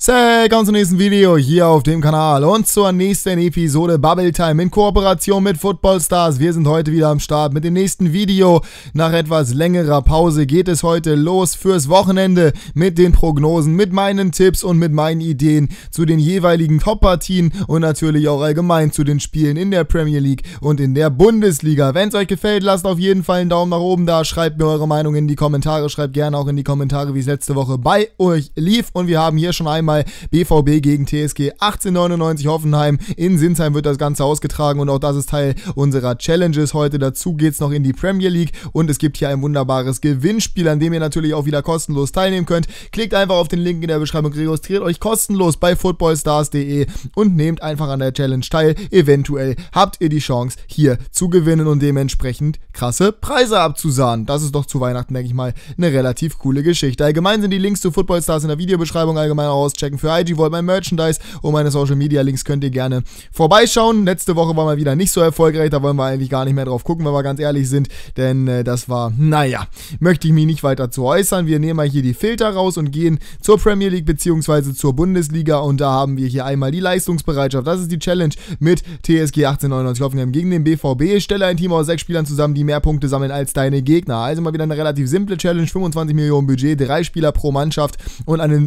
Willkommen zum nächsten Video hier auf dem Kanal und zur nächsten Episode Bubble Time in Kooperation mit Football Stars. Wir sind heute wieder am Start mit dem nächsten Video. Nach etwas längerer Pause geht es heute los fürs Wochenende mit den Prognosen, mit meinen Tipps und mit meinen Ideen zu den jeweiligen Top-Partien und natürlich auch allgemein zu den Spielen in der Premier League und in der Bundesliga. Wenn es euch gefällt, lasst auf jeden Fall einen Daumen nach oben da, schreibt mir eure Meinung in die Kommentare, schreibt gerne auch in die Kommentare, wie es letzte Woche bei euch lief, und wir haben hier schon einmal BVB gegen TSG 1899 Hoffenheim. In Sinsheim wird das Ganze ausgetragen und auch das ist Teil unserer Challenges heute. Dazu geht es noch in die Premier League und es gibt hier ein wunderbares Gewinnspiel, an dem ihr natürlich auch wieder kostenlos teilnehmen könnt. Klickt einfach auf den Link in der Beschreibung, registriert euch kostenlos bei footballstars.de und nehmt einfach an der Challenge teil. Eventuell habt ihr die Chance, hier zu gewinnen und dementsprechend krasse Preise abzusahnen. Das ist doch zu Weihnachten, denke ich mal, eine relativ coole Geschichte. Allgemein sind die Links zu Football Stars in der Videobeschreibung, allgemein auch auschecken. Für IG Vault, mein Merchandise und meine Social Media Links könnt ihr gerne vorbeischauen. Letzte Woche war mal wieder nicht so erfolgreich, da wollen wir eigentlich gar nicht mehr drauf gucken, wenn wir ganz ehrlich sind, denn das war, naja, möchte ich mich nicht weiter zu äußern. Wir nehmen mal hier die Filter raus und gehen zur Premier League bzw. zur Bundesliga, und da haben wir hier einmal die Leistungsbereitschaft. Das ist die Challenge mit TSG 1899 Hoffenheim gegen den BVB. Stelle ein Team aus 6 Spielern zusammen, die mehr Punkte sammeln als deine Gegner. Also mal wieder eine relativ simple Challenge, 25 Millionen Budget, 3 Spieler pro Mannschaft und eine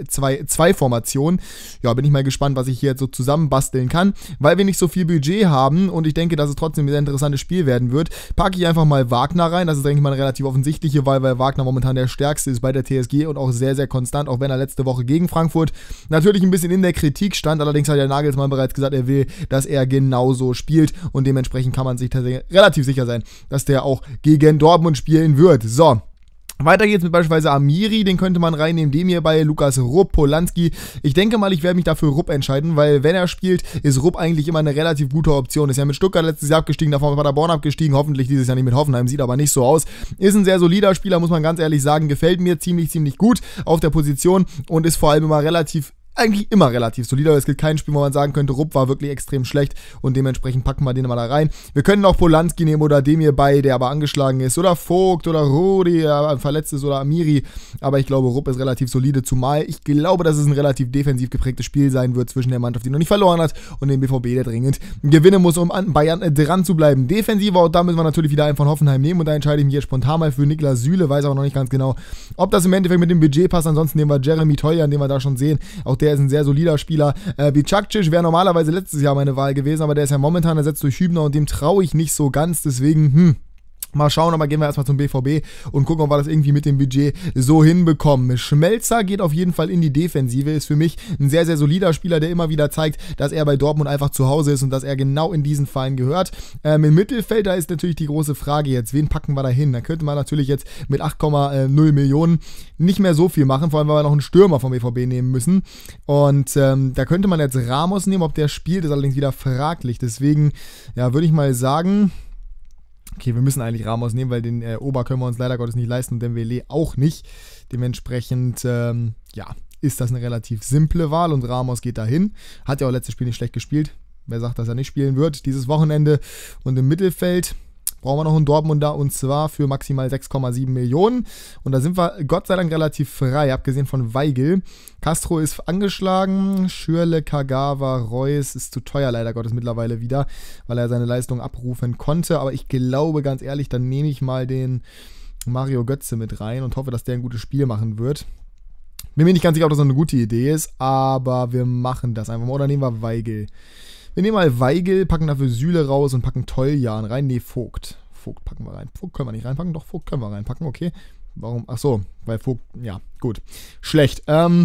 2-Formation. Ja, bin ich mal gespannt, was ich hier jetzt so zusammenbasteln kann. Weil wir nicht so viel Budget haben und ich denke, dass es trotzdem ein sehr interessantes Spiel werden wird, packe ich einfach mal Wagner rein. Das ist, denke ich mal, eine relativ offensichtliche Wahl, weil Wagner momentan der stärkste ist bei der TSG und auch sehr, sehr konstant, auch wenn er letzte Woche gegen Frankfurt natürlich ein bisschen in der Kritik stand. Allerdings hat der Nagelsmann bereits gesagt, er will, dass er genauso spielt, und dementsprechend kann man sich tatsächlich relativ sicher sein, dass der auch gegen Dortmund spielen wird. So. Weiter geht's mit beispielsweise Amiri, den könnte man reinnehmen, dem hier bei Lukas Rupp, Polanski. Ich denke mal, ich werde mich dafür Rupp entscheiden, weil wenn er spielt, ist Rupp eigentlich immer eine relativ gute Option. Ist ja mit Stuttgart letztes Jahr abgestiegen, davor mit Paderborn abgestiegen, hoffentlich dieses Jahr nicht mit Hoffenheim, sieht aber nicht so aus. Ist ein sehr solider Spieler, muss man ganz ehrlich sagen, gefällt mir ziemlich gut auf der Position und ist vor allem immer eigentlich immer relativ solide. Es gibt kein Spiel, wo man sagen könnte, Rupp war wirklich extrem schlecht, und dementsprechend packen wir den mal da rein. Wir können auch Polanski nehmen oder Demir bei, der aber angeschlagen ist, oder Vogt oder Rudi, der verletzt ist, oder Amiri, aber ich glaube, Rupp ist relativ solide, zumal ich glaube, dass es ein relativ defensiv geprägtes Spiel sein wird zwischen der Mannschaft, die noch nicht verloren hat, und dem BVB, der dringend gewinnen muss, um an Bayern dran zu bleiben. Defensiver, auch da müssen wir natürlich wieder einen von Hoffenheim nehmen, und da entscheide ich mich jetzt spontan mal für Niklas Süle, weiß aber noch nicht ganz genau, ob das im Endeffekt mit dem Budget passt. Ansonsten nehmen wir Jeremy Teuer, den wir da schon sehen, auch der ist ein sehr solider Spieler. Bicakcic wäre normalerweise letztes Jahr meine Wahl gewesen, aber der ist ja momentan ersetzt durch Hübner und dem traue ich nicht so ganz, deswegen, mal schauen, aber gehen wir erstmal zum BVB und gucken, ob wir das irgendwie mit dem Budget so hinbekommen. Schmelzer geht auf jeden Fall in die Defensive, ist für mich ein sehr, sehr solider Spieler, der immer wieder zeigt, dass er bei Dortmund einfach zu Hause ist und dass er genau in diesen Verein gehört. Im Mittelfeld, da ist natürlich die große Frage jetzt, wen packen wir da hin? Da könnte man natürlich jetzt mit 8,0 Millionen nicht mehr so viel machen, vor allem, weil wir noch einen Stürmer vom BVB nehmen müssen. Und da könnte man jetzt Ramos nehmen, ob der spielt, ist allerdings wieder fraglich. Deswegen, ja, würde ich mal sagen, okay, wir müssen eigentlich Ramos nehmen, weil den Ober können wir uns leider Gottes nicht leisten und Dembélé auch nicht. Dementsprechend, ja, ist das eine relativ simple Wahl und Ramos geht dahin. Hat ja auch letztes Spiel nicht schlecht gespielt. Wer sagt, dass er nicht spielen wird dieses Wochenende? Und im Mittelfeld brauchen wir noch einen Dortmunder, und zwar für maximal 6,7 Millionen. Und da sind wir Gott sei Dank relativ frei, abgesehen von Weigl. Castro ist angeschlagen, Schürrle, Kagawa, Reus ist zu teuer leider Gottes mittlerweile wieder, weil er seine Leistung abrufen konnte. Aber ich glaube, ganz ehrlich, dann nehme ich mal den Mario Götze mit rein und hoffe, dass der ein gutes Spiel machen wird. Bin mir nicht ganz sicher, ob das eine gute Idee ist, aber wir machen das einfach mal. Oder nehmen wir Weigl. Wir nehmen mal Weigl, packen dafür Süle raus und packen Toljan rein. Nee, Vogt. Vogt packen wir rein. Vogt können wir nicht reinpacken, doch, Vogt können wir reinpacken, okay. Warum? Ach so, weil Vogt, ja, gut. Schlecht.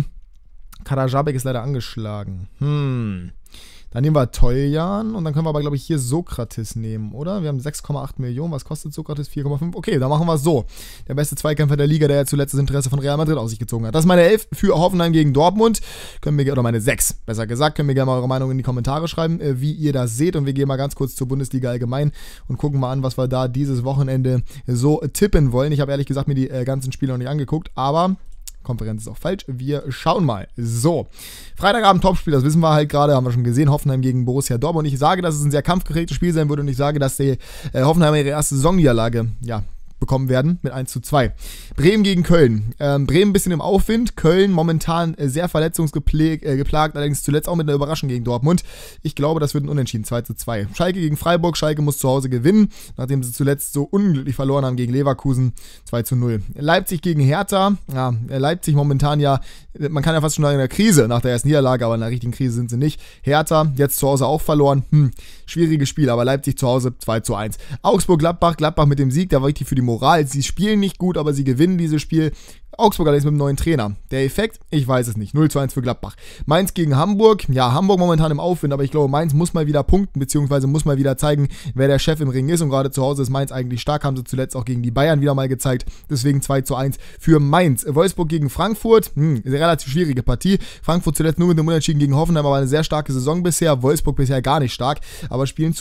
Karajabek ist leider angeschlagen. Dann nehmen wir Toljan und dann können wir aber, glaube ich, hier Sokrates nehmen, oder? Wir haben 6,8 Millionen. Was kostet Sokrates? 4,5. Okay, dann machen wir es so. Der beste Zweikämpfer der Liga, der ja zuletzt das Interesse von Real Madrid auf sich gezogen hat. Das ist meine 11 für Hoffenheim gegen Dortmund. Oder meine 6, besser gesagt. Können wir gerne mal eure Meinung in die Kommentare schreiben, wie ihr das seht. Und wir gehen mal ganz kurz zur Bundesliga allgemein und gucken mal an, was wir da dieses Wochenende so tippen wollen. Ich habe ehrlich gesagt mir die ganzen Spiele noch nicht angeguckt, aber Konferenz ist auch falsch. Wir schauen mal. So, Freitagabend Topspiel, das wissen wir halt gerade, haben wir schon gesehen, Hoffenheim gegen Borussia Dortmund. Ich sage, dass es ein sehr kampfgeregtes Spiel sein wird und ich sage, dass die Hoffenheim ihre erste Saisonniederlage, ja, bekommen werden mit 1:2. Bremen gegen Köln. Bremen ein bisschen im Aufwind, Köln momentan sehr verletzungsgeplagt, allerdings zuletzt auch mit einer Überraschung gegen Dortmund. Ich glaube, das wird ein Unentschieden, 2:2. Schalke gegen Freiburg, Schalke muss zu Hause gewinnen, nachdem sie zuletzt so unglücklich verloren haben gegen Leverkusen, 2:0. Leipzig gegen Hertha, ja, Leipzig momentan ja, man kann ja fast schon sagen, in der Krise nach der ersten Niederlage, aber in einer richtigen Krise sind sie nicht. Hertha, jetzt zu Hause auch verloren, schwieriges Spiel, aber Leipzig zu Hause 2:1. Augsburg-Gladbach, Gladbach mit dem Sieg, der war wichtig für die Moral, sie spielen nicht gut, aber sie gewinnen dieses Spiel. Augsburg allerdings mit dem neuen Trainer. Der Effekt? Ich weiß es nicht. 0:1 für Gladbach. Mainz gegen Hamburg. Ja, Hamburg momentan im Aufwind, aber ich glaube, Mainz muss mal wieder punkten, beziehungsweise muss mal wieder zeigen, wer der Chef im Ring ist. Und gerade zu Hause ist Mainz eigentlich stark, haben sie zuletzt auch gegen die Bayern wieder mal gezeigt. Deswegen 2:1 für Mainz. Wolfsburg gegen Frankfurt. Eine relativ schwierige Partie. Frankfurt zuletzt nur mit dem Unentschieden gegen Hoffenheim, aber eine sehr starke Saison bisher. Wolfsburg bisher gar nicht stark, aber spielen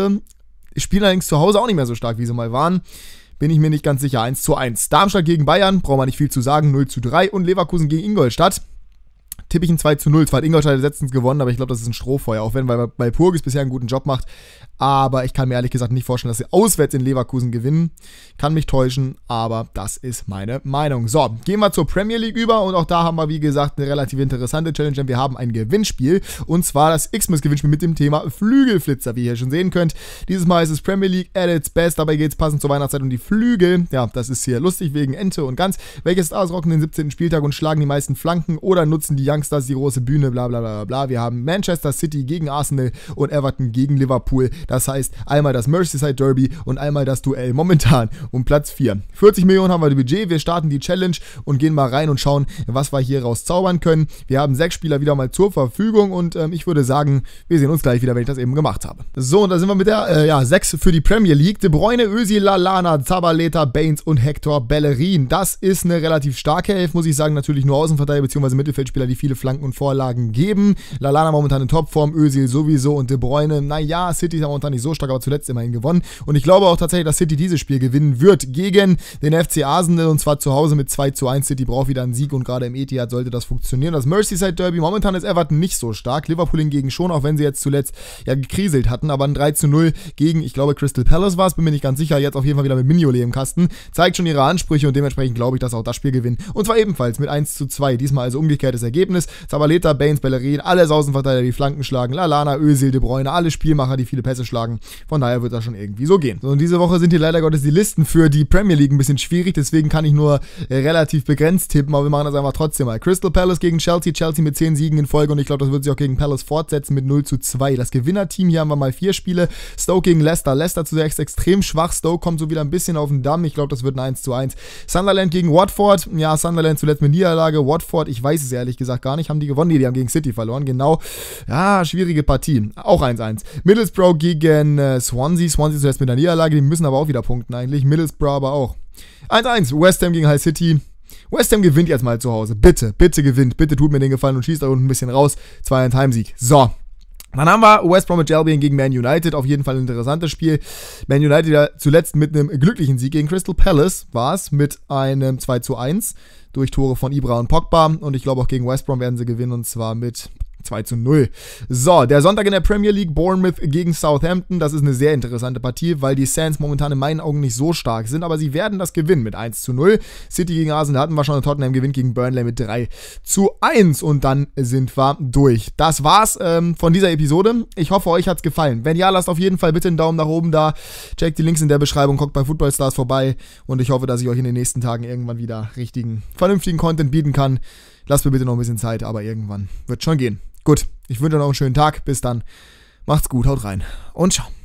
allerdings zu Hause auch nicht mehr so stark, wie sie mal waren. Bin ich mir nicht ganz sicher. 1:1. Darmstadt gegen Bayern, braucht man nicht viel zu sagen, 0:3. Und Leverkusen gegen Ingolstadt. Tippe ich ein 2:0. Zwar hat Ingolstadt letztens gewonnen, aber ich glaube, das ist ein Strohfeuer, auch wenn bei Purgis bisher einen guten Job macht. Aber ich kann mir ehrlich gesagt nicht vorstellen, dass sie auswärts in Leverkusen gewinnen. Kann mich täuschen, aber das ist meine Meinung. So, gehen wir zur Premier League über und auch da haben wir, wie gesagt, eine relativ interessante Challenge, denn wir haben ein Gewinnspiel und zwar das Xmas-Gewinnspiel mit dem Thema Flügelflitzer, wie ihr hier schon sehen könnt. Dieses Mal ist es Premier League at its best, dabei geht es passend zur Weihnachtszeit um die Flügel. Ja, das ist hier lustig wegen Ente und Gans. Welche Stars rocken den 17. Spieltag und schlagen die meisten Flanken oder nutzen die Youngsters die große Bühne, bla bla bla bla. Wir haben Manchester City gegen Arsenal und Everton gegen Liverpool. Das heißt, einmal das Merseyside Derby und einmal das Duell momentan um Platz 4. 40 Millionen haben wir das Budget, wir starten die Challenge und gehen mal rein und schauen, was wir hier rauszaubern können. Wir haben 6 Spieler wieder mal zur Verfügung und ich würde sagen, wir sehen uns gleich wieder, wenn ich das eben gemacht habe. So, und da sind wir mit der 6 für die Premier League. De Bruyne, Özil, Lallana, Zabaleta, Baines und Hector Bellerin. Das ist eine relativ starke Elf, muss ich sagen. Natürlich nur Außenverteidiger bzw. Mittelfeldspieler, die viele Flanken und Vorlagen geben. Lallana momentan in Topform, Özil sowieso und De Bruyne, naja, City ist ja momentan nicht so stark, aber zuletzt immerhin gewonnen. Und ich glaube auch tatsächlich, dass City dieses Spiel gewinnen wird gegen den FC Arsenal und zwar zu Hause mit 2:1. City braucht wieder einen Sieg und gerade im Etihad sollte das funktionieren. Das Merseyside Derby, momentan ist Everton nicht so stark. Liverpool hingegen schon, auch wenn sie jetzt zuletzt ja gekriselt hatten, aber ein 3:0 gegen, ich glaube, Crystal Palace war es, bin mir nicht ganz sicher, jetzt auf jeden Fall wieder mit Mignolet im Kasten. Zeigt schon ihre Ansprüche und dementsprechend glaube ich, dass auch das Spiel gewinnen. Und zwar ebenfalls mit 1:2. Diesmal also umgekehrtes Ergebnis. Zabaleta, Baines, Bellerin, alle Außenverteidiger, die Flanken schlagen. Lallana, Özil, De Bruyne, alle Spielmacher, die viele Pässe schlagen. Von daher wird das schon irgendwie so gehen. So, und diese Woche sind hier leider Gottes die Listen für die Premier League ein bisschen schwierig, deswegen kann ich nur relativ begrenzt tippen, aber wir machen das einfach trotzdem mal. Crystal Palace gegen Chelsea, Chelsea mit 10 Siegen in Folge und ich glaube, das wird sich auch gegen Palace fortsetzen mit 0:2. Das Gewinnerteam, hier haben wir mal 4 Spiele. Stoke gegen Leicester. Leicester zunächst extrem schwach, Stoke kommt so wieder ein bisschen auf den Damm, ich glaube, das wird ein 1:1. Sunderland gegen Watford, ja, Sunderland zuletzt mit Niederlage, Watford, ich weiß es ehrlich gesagt gar nicht, haben die gewonnen? Nee, die haben gegen City verloren, genau. Ja, schwierige Partie, auch 1:1. Middlesbrough gegen Swansea zuletzt mit der Niederlage, die müssen aber auch wieder punkten eigentlich, Middlesbrough aber auch. 1:1, West Ham gegen Hull City. West Ham gewinnt jetzt mal zu Hause. Bitte, bitte gewinnt. Bitte tut mir den Gefallen und schießt da unten ein bisschen raus. 2:1 Heimsieg. So. Dann haben wir West Bromwich Albion gegen Man United. Auf jeden Fall ein interessantes Spiel. Man United ja zuletzt mit einem glücklichen Sieg gegen Crystal Palace war es mit einem 2:1 durch Tore von Ibra und Pogba. Und ich glaube auch gegen West Brom werden sie gewinnen und zwar mit 2:0. So, der Sonntag in der Premier League, Bournemouth gegen Southampton. Das ist eine sehr interessante Partie, weil die Saints momentan in meinen Augen nicht so stark sind, aber sie werden das gewinnen mit 1:0. City gegen Arsenal hatten wir schon, Tottenham gewinnt gegen Burnley mit 3:1 und dann sind wir durch. Das war's von dieser Episode. Ich hoffe, euch hat's gefallen. Wenn ja, lasst auf jeden Fall bitte einen Daumen nach oben da. Checkt die Links in der Beschreibung, guckt bei Football Stars vorbei und ich hoffe, dass ich euch in den nächsten Tagen irgendwann wieder vernünftigen Content bieten kann. Lasst mir bitte noch ein bisschen Zeit, aber irgendwann wird schon gehen. Gut, ich wünsche euch noch einen schönen Tag. Bis dann. Macht's gut, haut rein und ciao.